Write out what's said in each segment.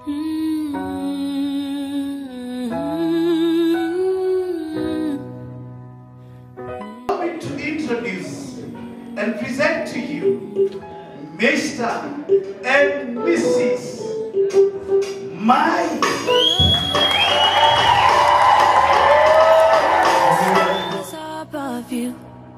To introduce and present to you Mr. and Mrs. Mai. Above you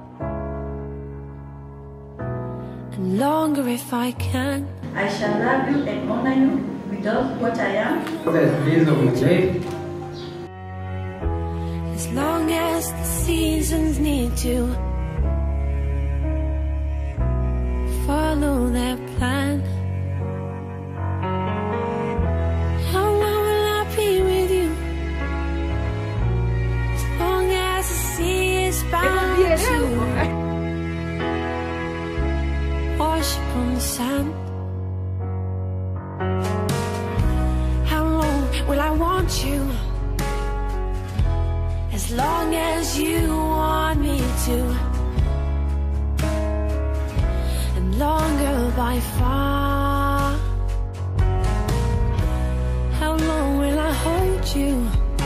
and longer if I can. I shall love you and honor you without what I am. As long as the seasons need to follow their plan. How long will I be with you? As long as the sea is bound to wash upon the sand. How long will I want you? As long as you want me to, and longer by far. How long will I hold you?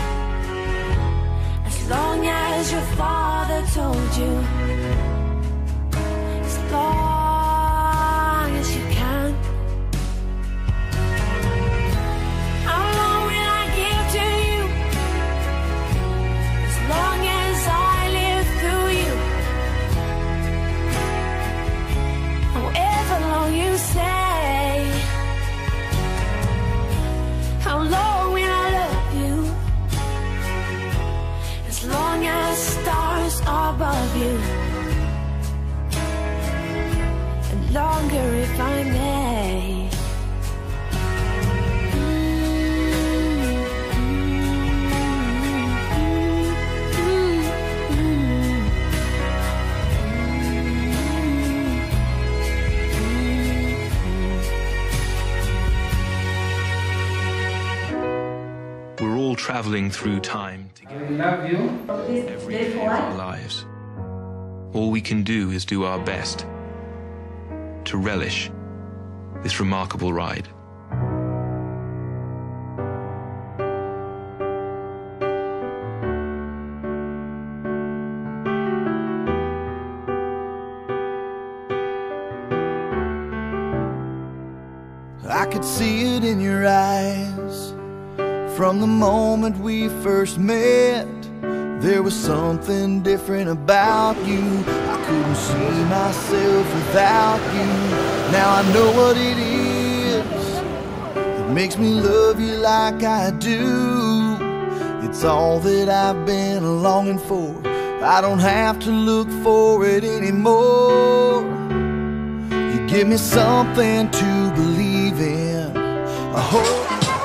As long as your father told you. As long as you can. How long will I give to you? As long as I live through you. However long you say. How long will I love you? As long as stars are above you. And longer if I may. We're all traveling through time together. I love you. Every day of our lives. All we can do is do our best to relish this remarkable ride. I could see it in your eyes. From the moment we first met, there was something different about you. I couldn't see myself without you. Now I know what it is that makes me love you like I do. It's all that I've been longing for. I don't have to look for it anymore. You give me something to believe in. I hope.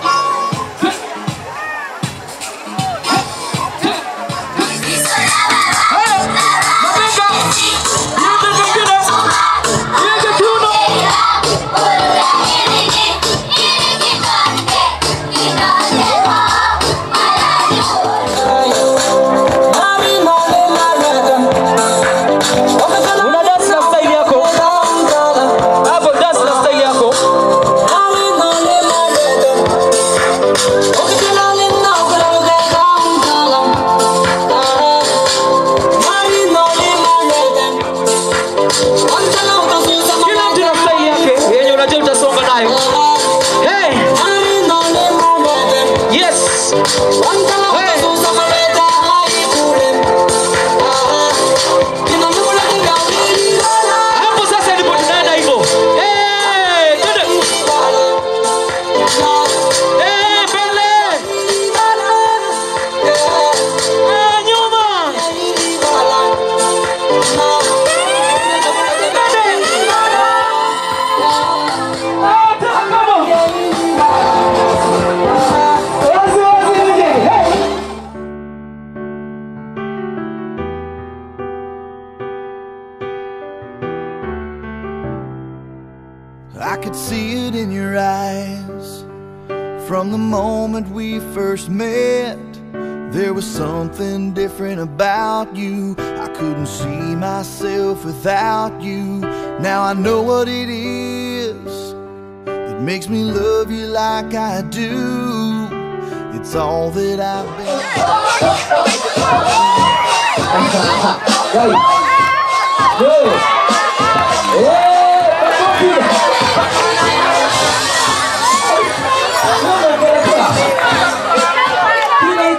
I could see it in your eyes. From the moment we first met, there was something different about you. I couldn't see myself without you. Now I know what it is that makes me love you like I do. It's all that I've been.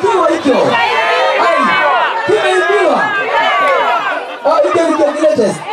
Kimeibiwa. Oh, ike.